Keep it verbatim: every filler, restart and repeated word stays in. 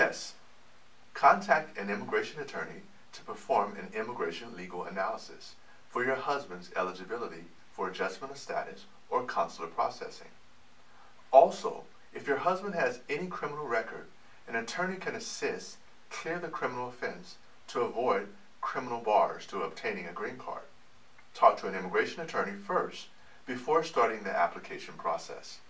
Yes, contact an immigration attorney to perform an immigration legal analysis for your husband's eligibility for adjustment of status or consular processing. Also, if your husband has any criminal record, an attorney can assist clear the criminal offense to avoid criminal bars to obtaining a green card. Talk to an immigration attorney first before starting the application process.